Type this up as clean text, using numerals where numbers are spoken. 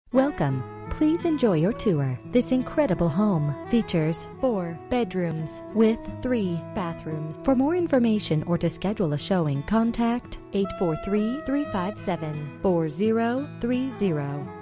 Welcome. Please enjoy your tour. This incredible home features 4 bedrooms with 3 bathrooms. For more information or to schedule a showing, contact 843-357-4030.